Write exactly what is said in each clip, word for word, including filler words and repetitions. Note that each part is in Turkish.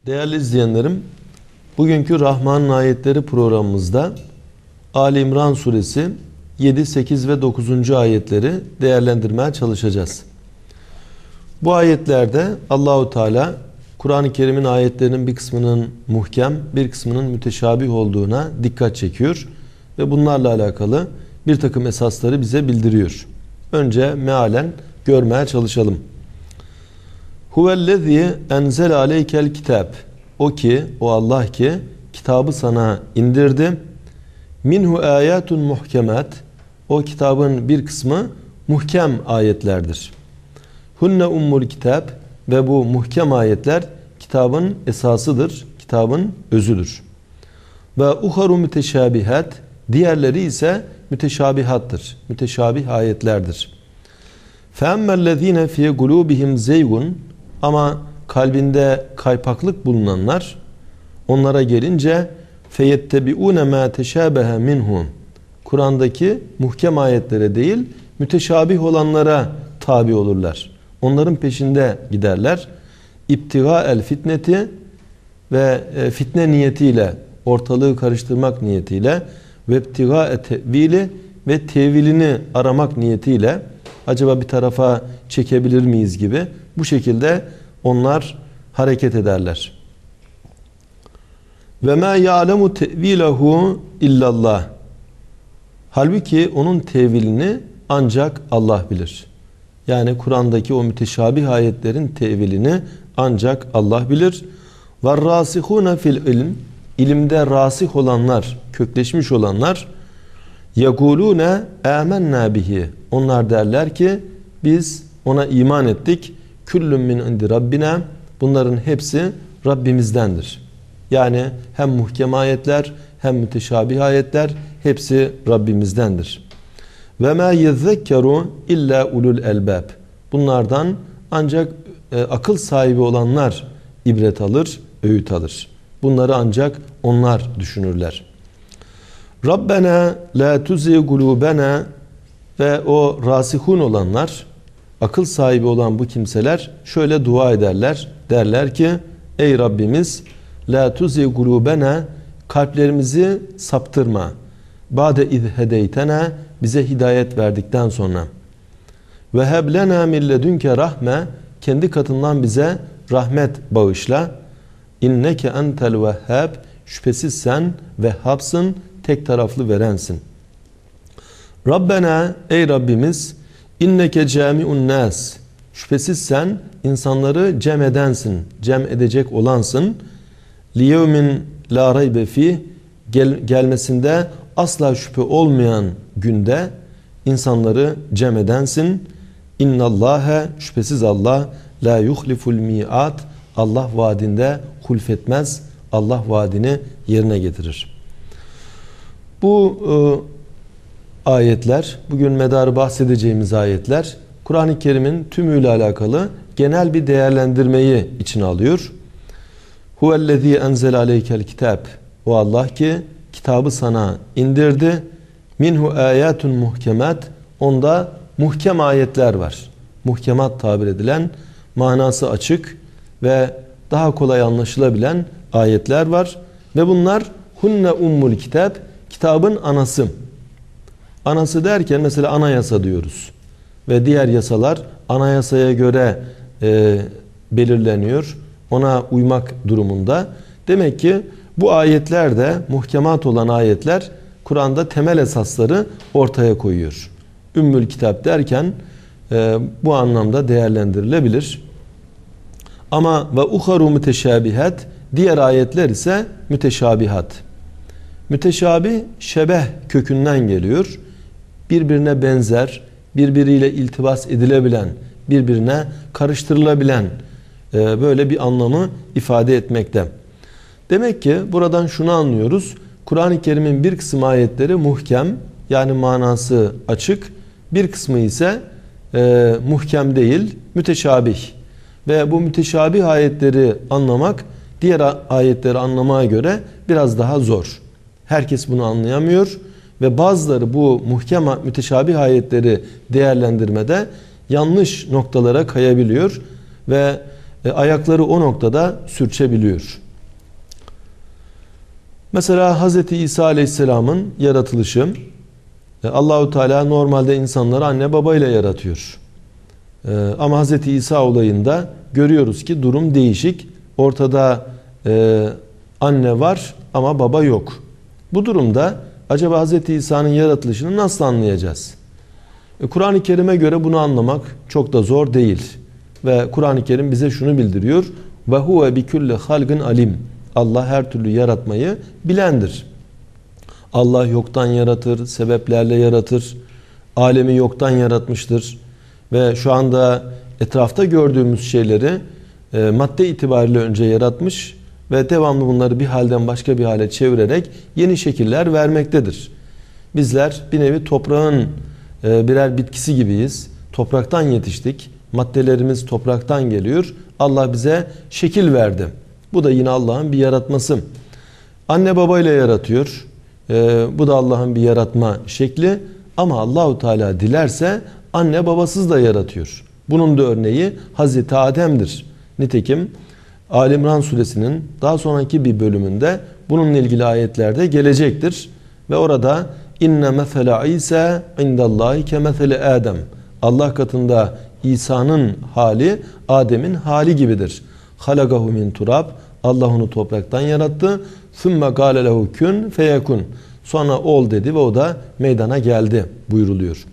Değerli izleyenlerim, bugünkü Rahman'ın ayetleri programımızda Ali İmran suresi yedi, sekiz ve dokuzuncu ayetleri değerlendirmeye çalışacağız. Bu ayetlerde Allahu Teala Kur'an-ı Kerim'in ayetlerinin bir kısmının muhkem, bir kısmının müteşabih olduğuna dikkat çekiyor ve bunlarla alakalı bir takım esasları bize bildiriyor. Önce mealen görmeye çalışalım. Huvellezî enzel aleykel kitab. O ki, o Allah ki kitabı sana indirdi. Minhu ayatun muhkemat. O kitabın bir kısmı muhkem ayetlerdir. Hunne ummul kitab. Ve bu muhkem ayetler kitabın esasıdır, kitabın özüdür. Ve uharu müteşabihat. Diğerleri ise müteşabihattır, müteşabih ayetlerdir. فَاَمَّا fi قُلُوبِهِمْ zeygun. Ama kalbinde kaypaklık bulunanlar, onlara gelince فَيَتَّبِعُونَ مَا تَشَابَهَ مِنْهُ. Kur'an'daki muhkem ayetlere değil, müteşabih olanlara tabi olurlar. Onların peşinde giderler. İptiga el fitneti ve fitne niyetiyle, ortalığı karıştırmak niyetiyle ve ibtiga tevili ve tevilini aramak niyetiyle acaba bir tarafa çekebilir miyiz gibi bu şekilde onlar hareket ederler. Ve ma ya'lemu tevilehu illallah. Halbuki onun tevilini ancak Allah bilir. Yani Kur'an'daki o müteşabih ayetlerin tevilini ancak Allah bilir. وَالرَّاسِخُونَ fil ilm. İlimde rasih olanlar, kökleşmiş olanlar يَقُولُونَ آمَنَّا bihi. Onlar derler ki biz ona iman ettik. Küllün min indi Rabbina. Bunların hepsi Rabbimizdendir. Yani hem muhkem ayetler hem müteşabih ayetler hepsi Rabbimizdendir. Ve ma yezekkeru illa ulul elbab. Bunlardan ancak e, akıl sahibi olanlar ibret alır, öğüt alır. Bunları ancak onlar düşünürler. Rabbena la tuzi kulubena. Ve o rasihun olanlar, akıl sahibi olan bu kimseler şöyle dua ederler. Derler ki ey Rabbimiz la tuzi kulubena, kalplerimizi saptırma. Ba'de iz hedeytena, bize hidayet verdikten sonra. Ve heb lena min ledünke rahme, kendi katından bize rahmet bağışla. İnneke entel vehhab, şüphesiz sen Vehhab'sın, tek taraflı verensin. Rabbena, ey Rabbimiz, inneke cami'un nas, şüphesiz sen insanları cem edensin, cem edecek olansın. Liyevmin la raybe fih, gel, gelmesinde asla şüphe olmayan günde insanları cem edensin. İnnallâhe, şüphesiz Allah, la yuhliful mi'at, Allah vaadinde hulfetmez, Allah vaadini yerine getirir. Bu e, ayetler, bugün medarı bahsedeceğimiz ayetler, Kur'an-ı Kerim'in tümüyle alakalı genel bir değerlendirmeyi içine alıyor. Huvellezî enzel aleykel kitab. O Allah ki kitabı sana indirdi. Minhu ayatun muhkemat. Onda muhkem ayetler var. Muhkemat tabir edilen, manası açık ve daha kolay anlaşılabilen ayetler var. Ve bunlar hunne ummul kitab, kitabın anası. Anası derken mesela anayasa diyoruz. Ve diğer yasalar anayasaya göre e, belirleniyor. Ona uymak durumunda. Demek ki bu ayetler de, muhkemat olan ayetler, Kur'an'da temel esasları ortaya koyuyor. Ümmül kitap derken e, bu anlamda değerlendirilebilir. Ama ve uharu müteşabihat, diğer ayetler ise müteşabihat. Müteşabih, şebeh kökünden geliyor. Birbirine benzer, birbiriyle iltibas edilebilen, birbirine karıştırılabilen e, böyle bir anlamı ifade etmekte. Demek ki buradan şunu anlıyoruz. Kur'an-ı Kerim'in bir kısım ayetleri muhkem, yani manası açık. Bir kısmı ise e, muhkem değil, müteşabih. Ve bu müteşabih ayetleri anlamak diğer ayetleri anlamaya göre biraz daha zor. Herkes bunu anlayamıyor ve bazıları bu muhkem müteşabih ayetleri değerlendirmede yanlış noktalara kayabiliyor ve e, ayakları o noktada sürçebiliyor. Mesela Hz. İsa Aleyhisselam'ın yaratılışı, e, Allahu Teala normalde insanları anne babayla yaratıyor. E, ama Hz. İsa olayında görüyoruz ki durum değişik. Ortada e, anne var ama baba yok. Bu durumda acaba Hz. İsa'nın yaratılışını nasıl anlayacağız? E, Kur'an-ı Kerim'e göre bunu anlamak çok da zor değil. Ve Kur'an-ı Kerim bize şunu bildiriyor. Ve huve bi kulli halgin alim. Allah her türlü yaratmayı bilendir. Allah yoktan yaratır, sebeplerle yaratır. Alemi yoktan yaratmıştır. Ve şu anda etrafta gördüğümüz şeyleri e, madde itibariyle önce yaratmış ve devamlı bunları bir halden başka bir hale çevirerek yeni şekiller vermektedir. Bizler bir nevi toprağın e, birer bitkisi gibiyiz. Topraktan yetiştik. Maddelerimiz topraktan geliyor. Allah bize şekil verdi. Bu da yine Allah'ın bir yaratması. Anne babayla yaratıyor. Ee, bu da Allah'ın bir yaratma şekli. Ama Allahu Teala dilerse anne babasız da yaratıyor. Bunun da örneği Hazreti Adem'dir. Nitekim Ali İmran suresinin daha sonraki bir bölümünde bununla ilgili ayetlerde gelecektir. Ve orada inne mesele İsa indallahi ke mesele Adem. Allah katında İsa'nın hali Adem'in hali gibidir. Halagahu min turab. Allah onu topraktan yarattı. Sümme gâle lehu kün feyekun. Sonra ol dedi ve o da meydana geldi buyuruluyor.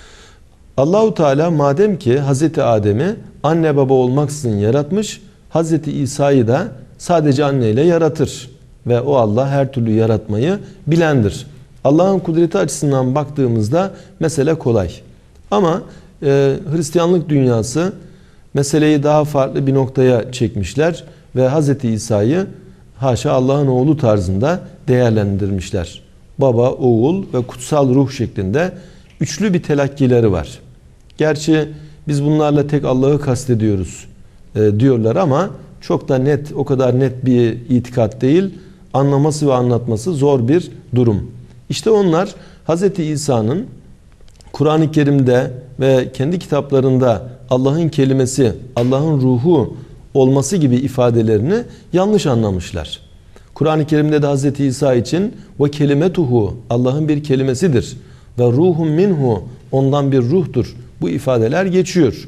Allahu Teala madem ki Hazreti Adem'i anne baba olmaksızın yaratmış, Hazreti İsa'yı da sadece anneyle yaratır. Ve o Allah her türlü yaratmayı bilendir. Allah'ın kudreti açısından baktığımızda mesele kolay. Ama e, Hristiyanlık dünyası meseleyi daha farklı bir noktaya çekmişler ve Hz. İsa'yı haşa Allah'ın oğlu tarzında değerlendirmişler. Baba, oğul ve kutsal ruh şeklinde üçlü bir telakkileri var. Gerçi biz bunlarla tek Allah'ı kastediyoruz e, diyorlar ama çok da net, o kadar net bir itikat değil. Anlaması ve anlatması zor bir durum. İşte onlar Hz. İsa'nın Kur'an-ı Kerim'de ve kendi kitaplarında Allah'ın kelimesi, Allah'ın ruhu olması gibi ifadelerini yanlış anlamışlar. Kur'an-ı Kerim'de de Hz. İsa için ve kelimetuhu Allah'ın bir kelimesidir ve ruhun minhu ondan bir ruhtur. Bu ifadeler geçiyor.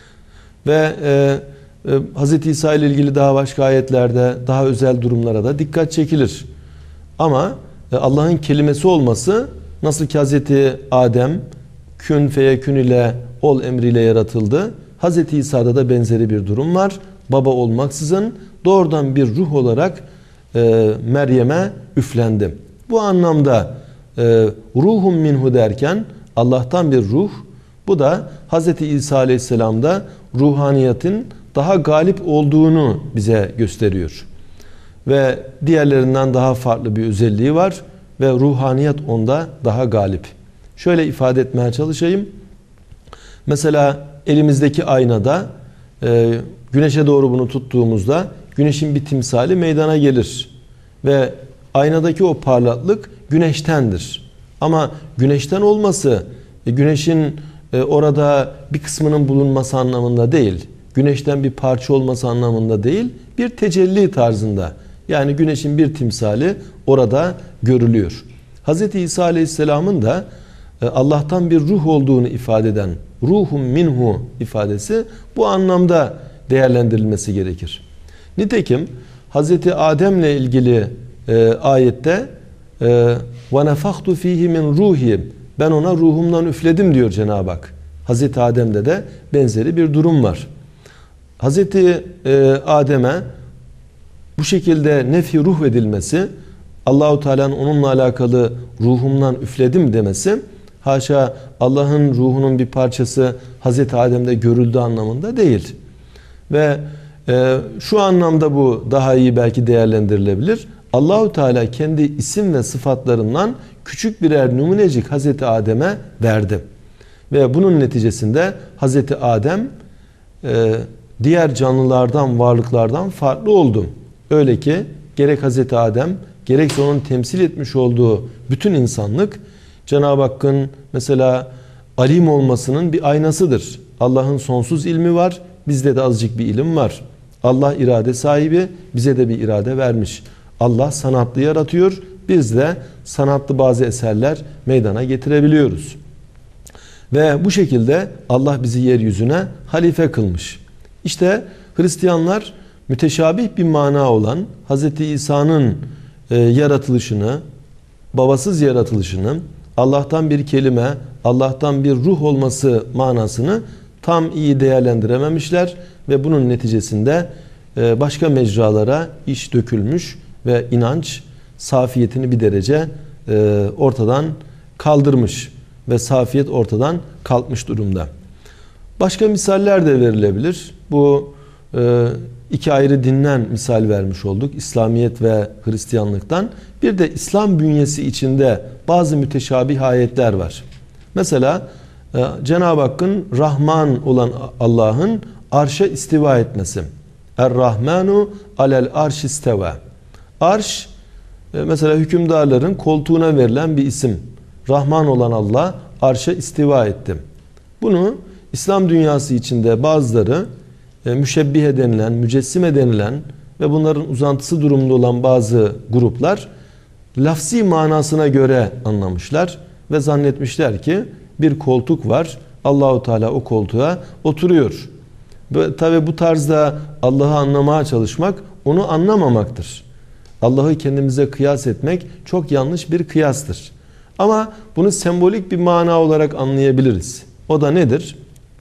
Ve e, e, Hz. İsa ile ilgili daha başka ayetlerde daha özel durumlara da dikkat çekilir. Ama e, Allah'ın kelimesi olması nasıl ki Hz. Adem kün feyekün ile ol emriyle yaratıldı. Hz. İsa'da da benzeri bir durum var. Baba olmaksızın doğrudan bir ruh olarak e, Meryem'e üflendi. Bu anlamda e, ruhum minhu derken Allah'tan bir ruh. Bu da Hz. İsa Aleyhisselam'da ruhaniyetin daha galip olduğunu bize gösteriyor. Ve diğerlerinden daha farklı bir özelliği var ve ruhaniyet onda daha galip. Şöyle ifade etmeye çalışayım. Mesela elimizdeki aynada e, güneşe doğru bunu tuttuğumuzda güneşin bir timsali meydana gelir. Ve aynadaki o parlaklık güneştendir. Ama güneşten olması e, güneşin e, orada bir kısmının bulunması anlamında değil. Güneşten bir parça olması anlamında değil. Bir tecelli tarzında. Yani güneşin bir timsali orada görülüyor. Hz. İsa Aleyhisselam'ın da Allah'tan bir ruh olduğunu ifade eden ruhum minhu ifadesi bu anlamda değerlendirilmesi gerekir. Nitekim Hz. Adem'le ilgili e, ayette ve nefahtu fihi min ruhi ben ona ruhumdan üfledim diyor Cenab-ı Hak. Hz. Adem'de de benzeri bir durum var. Hz. E, Adem'e bu şekilde nefi ruh edilmesi, Allahu Teala'nın onunla alakalı ruhumdan üfledim demesi, haşa Allah'ın ruhunun bir parçası Hazreti Adem'de görüldüğü anlamında değil. Ve e, şu anlamda bu daha iyi belki değerlendirilebilir. Allahu Teala kendi isim ve sıfatlarından küçük birer numunecik Hazreti Adem'e verdi. Ve bunun neticesinde Hazreti Adem e, diğer canlılardan, varlıklardan farklı oldu. Öyle ki gerek Hazreti Adem gerekse onun temsil etmiş olduğu bütün insanlık Cenab-ı Hakk'ın mesela alim olmasının bir aynasıdır. Allah'ın sonsuz ilmi var. Bizde de azıcık bir ilim var. Allah irade sahibi, bize de bir irade vermiş. Allah sanatlı yaratıyor, biz de sanatlı bazı eserler meydana getirebiliyoruz. Ve bu şekilde Allah bizi yeryüzüne halife kılmış. İşte Hristiyanlar müteşabih bir mana olan Hz. İsa'nın e, yaratılışını, babasız yaratılışını, Allah'tan bir kelime, Allah'tan bir ruh olması manasını tam iyi değerlendirememişler ve bunun neticesinde e, başka mecralara iş dökülmüş ve inanç safiyetini bir derece e, ortadan kaldırmış ve safiyet ortadan kalkmış durumda. Başka misaller de verilebilir. Bu e, iki ayrı dinden misal vermiş olduk. İslamiyet ve Hristiyanlıktan. Bir de İslam bünyesi içinde bazı müteşabih ayetler var. Mesela e, Cenab-ı Hakk'ın Rahman olan Allah'ın arşa istiva etmesi. Er-Rahmanu alel arş isteva. Arş e, mesela hükümdarların koltuğuna verilen bir isim. Rahman olan Allah arşa istiva etti. Bunu İslam dünyası içinde bazıları e, müşebbihe denilen, mücessime denilen ve bunların uzantısı durumunda olan bazı gruplar lafzi manasına göre anlamışlar ve zannetmişler ki bir koltuk var. Allahu Teala o koltuğa oturuyor. Tabi bu tarzda Allah'ı anlamaya çalışmak onu anlamamaktır. Allah'ı kendimize kıyas etmek çok yanlış bir kıyastır. Ama bunu sembolik bir mana olarak anlayabiliriz. O da nedir?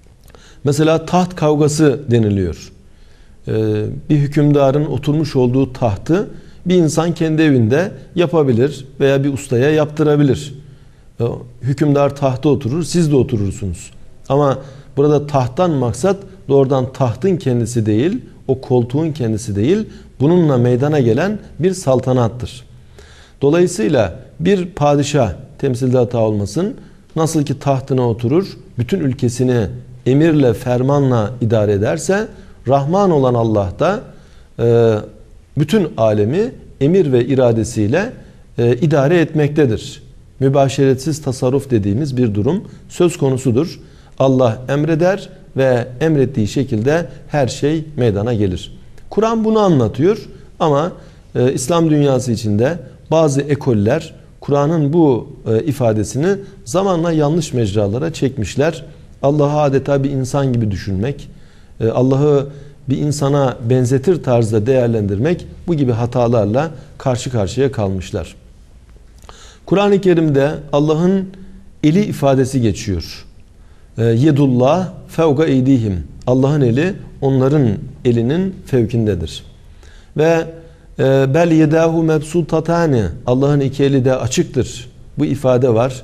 Mesela taht kavgası deniliyor. Ee, bir hükümdarın oturmuş olduğu tahtı bir insan kendi evinde yapabilir veya bir ustaya yaptırabilir. Ee, hükümdar tahta oturur, siz de oturursunuz. Ama burada tahttan maksat doğrudan tahtın kendisi değil, o koltuğun kendisi değil, bununla meydana gelen bir saltanattır. Dolayısıyla bir padişah, temsilde hata olmasın, nasıl ki tahtına oturur, bütün ülkesini emirle, fermanla idare ederse, Rahman olan Allah da e, bütün alemi emir ve iradesiyle e, idare etmektedir. Mübaşeretsiz tasarruf dediğimiz bir durum söz konusudur. Allah emreder ve emrettiği şekilde her şey meydana gelir. Kur'an bunu anlatıyor ama e, İslam dünyası içinde bazı ekoller Kur'an'ın bu e, ifadesini zamanla yanlış mecralara çekmişler. Allah'ı adeta bir insan gibi düşünmek, e, Allah'ı bir insana benzetir tarzda değerlendirmek, bu gibi hatalarla karşı karşıya kalmışlar. Kur'an-ı Kerim'de Allah'ın eli ifadesi geçiyor. Yedullah fevga eydihim. Allah'ın eli onların elinin fevkindedir. Ve bel yedahu mebsutatani. Allah'ın iki eli de açıktır. Bu ifade var.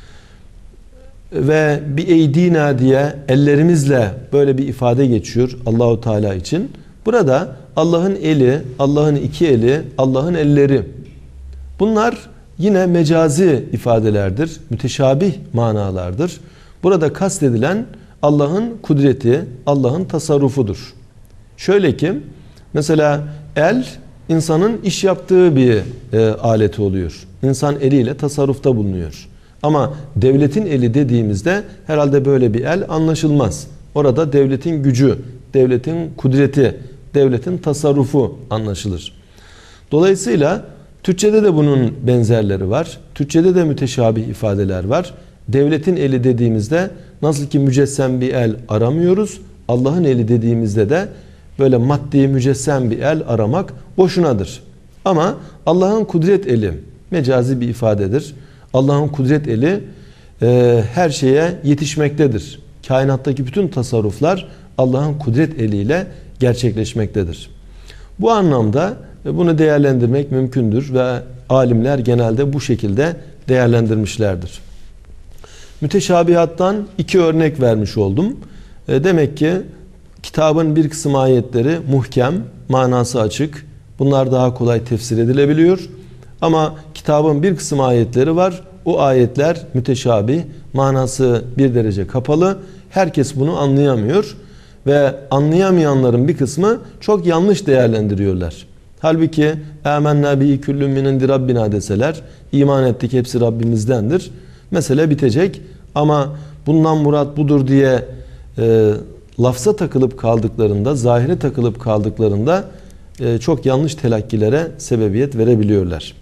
Ve bi eydina diye ellerimizle böyle bir ifade geçiyor Allahu Teala için. Burada Allah'ın eli, Allah'ın iki eli, Allah'ın elleri. Bunlar yine mecazi ifadelerdir. Müteşabih manalardır. Burada kastedilen Allah'ın kudreti, Allah'ın tasarrufudur. Şöyle ki, mesela el, insanın iş yaptığı bir e, aleti oluyor. İnsan eliyle tasarrufta bulunuyor. Ama devletin eli dediğimizde herhalde böyle bir el anlaşılmaz. Orada devletin gücü, devletin kudreti, devletin tasarrufu anlaşılır. Dolayısıyla Türkçede de bunun benzerleri var. Türkçede de müteşabih ifadeler var. Devletin eli dediğimizde nasıl ki mücessem bir el aramıyoruz, Allah'ın eli dediğimizde de böyle maddi mücessem bir el aramak boşunadır. Ama Allah'ın kudret eli mecazi bir ifadedir. Allah'ın kudret eli e, her şeye yetişmektedir. Kainattaki bütün tasarruflar Allah'ın kudret eliyle gerçekleşmektedir. Bu anlamda bunu değerlendirmek mümkündür ve alimler genelde bu şekilde değerlendirmişlerdir. Müteşabihattan iki örnek vermiş oldum. E, demek ki kitabın bir kısım ayetleri muhkem, manası açık. Bunlar daha kolay tefsir edilebiliyor. Ama kitabın bir kısım ayetleri var. O ayetler müteşabih, manası bir derece kapalı. Herkes bunu anlayamıyor. Ve anlayamayanların bir kısmı çok yanlış değerlendiriyorlar. Halbuki âmennâ bihi küllün min indi rabbina deseler, iman ettik hepsi Rabbimizdendir, mesele bitecek. Ama bundan murat budur diye e, lafza takılıp kaldıklarında, zahire takılıp kaldıklarında e, çok yanlış telakkilere sebebiyet verebiliyorlar.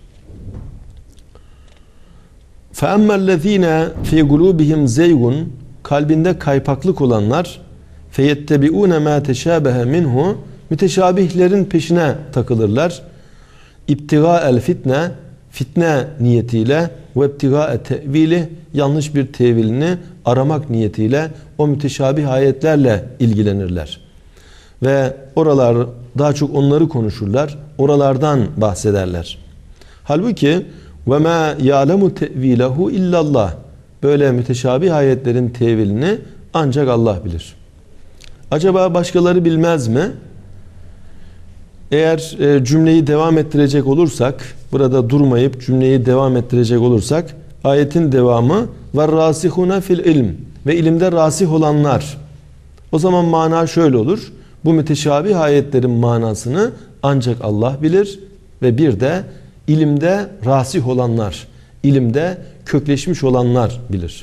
فَاَمَّا الَّذ۪ينَ فِي قُلُوبِهِمْ زَيْغٌ Kalbinde kaypaklık olanlar فَيَتَّبِعُونَ مَا تَشَابَهَ minhu Müteşabihlerin peşine takılırlar. İbtiga el fitne fitne niyetiyle ve ibtiga tevili yanlış bir tevilini aramak niyetiyle o müteşabih ayetlerle ilgilenirler. Ve oralar daha çok onları konuşurlar. Oralardan bahsederler. Halbuki ve ma ya'lemu tevilehu illallah. Böyle müteşabih ayetlerin tevilini ancak Allah bilir. Acaba başkaları bilmez mi? Eğer e, cümleyi devam ettirecek olursak, burada durmayıp cümleyi devam ettirecek olursak, ayetin devamı وَالرَّاسِخُونَ fil ilm ve ilimde rasih olanlar. O zaman mana şöyle olur. Bu müteşabih ayetlerin manasını ancak Allah bilir ve bir de ilimde rasih olanlar, ilimde kökleşmiş olanlar bilir.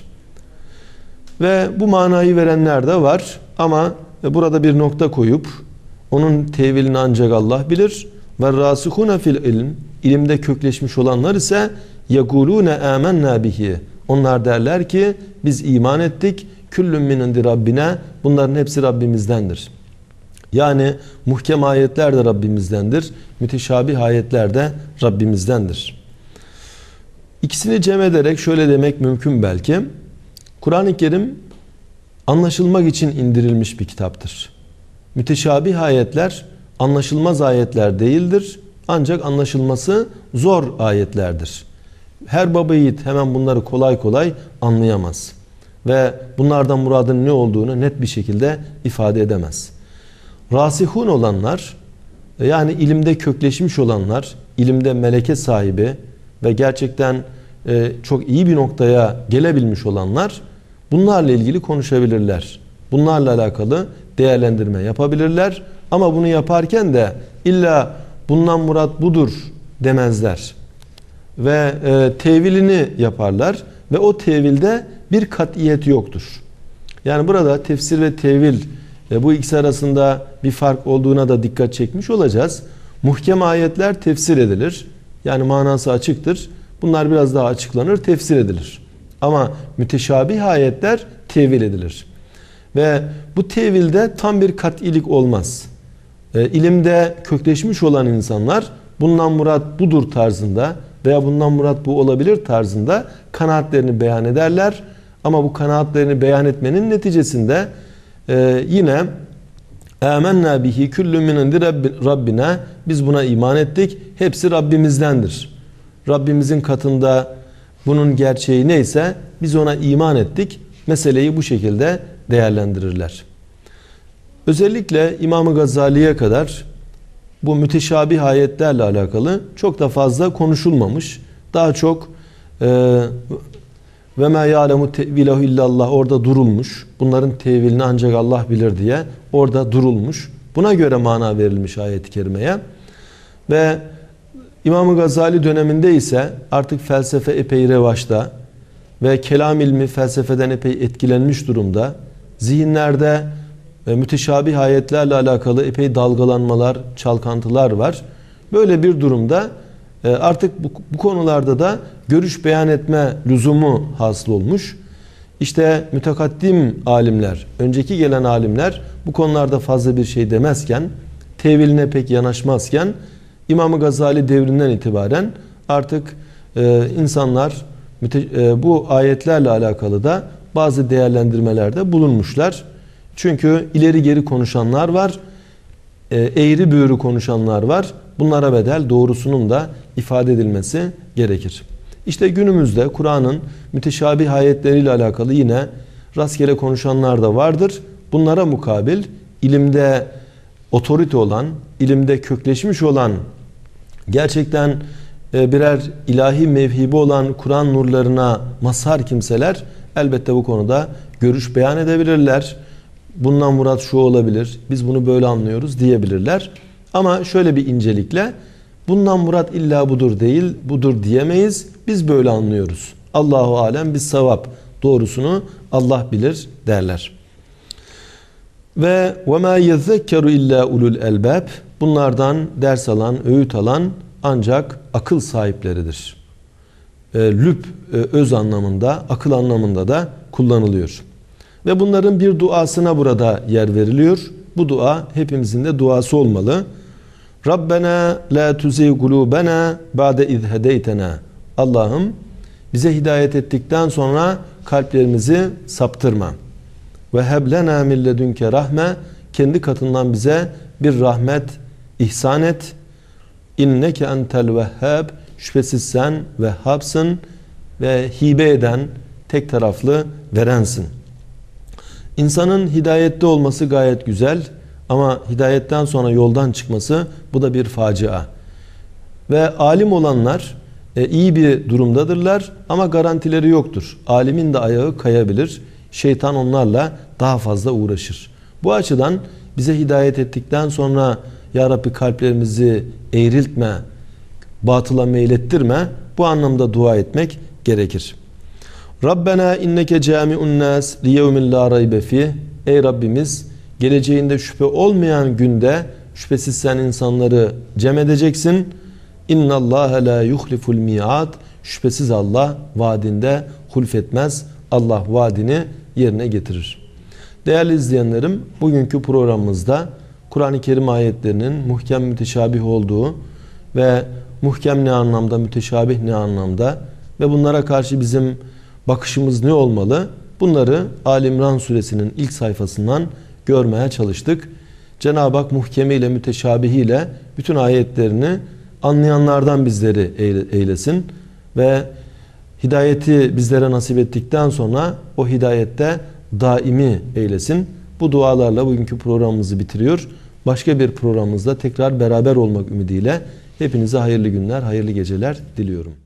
Ve bu manayı verenler de var ama burada bir nokta koyup onun tevilini ancak Allah bilir. Ve rasihune fil ilm ilimde kökleşmiş olanlar ise yekulune amennâ bihi. Onlar derler ki biz iman ettik. Küllün min indi Rabbina. Bunların hepsi Rabbimizdendir. Yani muhkem ayetler de Rabbimizdendir. Müteşabih ayetler de Rabbimizdendir. İkisini cem ederek şöyle demek mümkün belki. Kur'an-ı Kerim anlaşılmak için indirilmiş bir kitaptır. Müteşabih ayetler anlaşılmaz ayetler değildir. Ancak anlaşılması zor ayetlerdir. Her baba yiğit hemen bunları kolay kolay anlayamaz. Ve bunlardan muradın ne olduğunu net bir şekilde ifade edemez. Rasihun olanlar, yani ilimde kökleşmiş olanlar, ilimde meleke sahibi ve gerçekten çok iyi bir noktaya gelebilmiş olanlar bunlarla ilgili konuşabilirler. Bunlarla alakalı değerlendirme yapabilirler. Ama bunu yaparken de illa bundan murat budur demezler. Ve e, tevilini yaparlar. Ve o tevilde bir katiyet yoktur. Yani burada tefsir ve tevil e, bu ikisi arasında bir fark olduğuna da dikkat çekmiş olacağız. Muhkem ayetler tefsir edilir. Yani manası açıktır. Bunlar biraz daha açıklanır, tefsir edilir. Ama müteşabih ayetler tevil edilir. Ve bu tevilde tam bir kat'ilik olmaz. E, ilimde kökleşmiş olan insanlar bundan murat budur tarzında veya bundan murat bu olabilir tarzında kanaatlerini beyan ederler. Ama bu kanaatlerini beyan etmenin neticesinde e, yine âmennâ bihi küllün min indi Rabbina biz buna iman ettik. Hepsi Rabbimizdendir. Rabbimizin katında bunun gerçeği neyse biz ona iman ettik. Meseleyi bu şekilde değerlendirirler. Özellikle İmam-ı Gazali'ye kadar bu müteşabih ayetlerle alakalı çok da fazla konuşulmamış. Daha çok e, ve ma ya'lemu tevilehu illallah orada durulmuş. Bunların tevilini ancak Allah bilir diye orada durulmuş. Buna göre mana verilmiş ayet-i kerimeye. Ve İmam-ı Gazali döneminde ise artık felsefe epey revaçta ve kelam ilmi felsefeden epey etkilenmiş durumda. Zihinlerde ve müteşabih ayetlerle alakalı epey dalgalanmalar, çalkantılar var. Böyle bir durumda artık bu, bu konularda da görüş beyan etme lüzumu hasıl olmuş. İşte mütekaddim alimler, önceki gelen alimler bu konularda fazla bir şey demezken, teviline pek yanaşmazken İmam-ı Gazali devrinden itibaren artık e, insanlar e, bu ayetlerle alakalı da bazı değerlendirmelerde bulunmuşlar. Çünkü ileri geri konuşanlar var, e, eğri büğrü konuşanlar var. Bunlara bedel doğrusunun da ifade edilmesi gerekir. İşte günümüzde Kur'an'ın müteşabih ayetleriyle alakalı yine rastgele konuşanlar da vardır. Bunlara mukabil ilimde otorite olan, ilimde kökleşmiş olan, gerçekten birer ilahi mevhibi olan Kur'an nurlarına mazhar kimseler elbette bu konuda görüş beyan edebilirler. Bundan murat şu olabilir, biz bunu böyle anlıyoruz diyebilirler. Ama şöyle bir incelikle, bundan murat illa budur değil, budur diyemeyiz. Biz böyle anlıyoruz. Allahu alem bis savab, doğrusunu Allah bilir derler. Ve ve ma yezekkeru illa ulul elbab. Bunlardan ders alan, öğüt alan ancak akıl sahipleridir. E, lüb e, öz anlamında, akıl anlamında da kullanılıyor. Ve bunların bir duasına burada yer veriliyor. Bu dua hepimizin de duası olmalı. Rabbena la tuzigh kulubena ba'de iz hedeytena. Allah'ım bize hidayet ettikten sonra kalplerimizi saptırma. Ve heb lena min ledunke rahme. Kendi katından bize bir rahmet ihsan et. İnneke entel vehhab. Şüphesiz sen Vehhab'sın ve hibe eden, tek taraflı verensin. İnsanın hidayette olması gayet güzel ama hidayetten sonra yoldan çıkması, bu da bir facia. Ve alim olanlar e, iyi bir durumdadırlar ama garantileri yoktur. Alimin de ayağı kayabilir. Şeytan onlarla daha fazla uğraşır. Bu açıdan bize hidayet ettikten sonra Ya Rabbi kalplerimizi eğriltme, batıla meylettirme, bu anlamda dua etmek gerekir. Rabbena inneke cami'un nas li yevmin la raybe fih. Ey Rabbimiz, geleceğinde şüphe olmayan günde şüphesiz sen insanları cem edeceksin. İnnallâhe la yuhliful mi'ad. Şüphesiz Allah vaadinde hulfetmez. Allah vaadini yerine getirir. Değerli izleyenlerim, bugünkü programımızda Kur'an-ı Kerim ayetlerinin muhkem müteşabih olduğu ve muhkem ne anlamda, müteşabih ne anlamda ve bunlara karşı bizim bakışımız ne olmalı? Bunları Ali İmran suresinin ilk sayfasından görmeye çalıştık. Cenab-ı Hak muhkemiyle, müteşabihiyle bütün ayetlerini anlayanlardan bizleri eylesin ve hidayeti bizlere nasip ettikten sonra o hidayette daimi eylesin. Bu dualarla bugünkü programımızı bitiriyor. Başka bir programımızda tekrar beraber olmak ümidiyle hepinize hayırlı günler, hayırlı geceler diliyorum.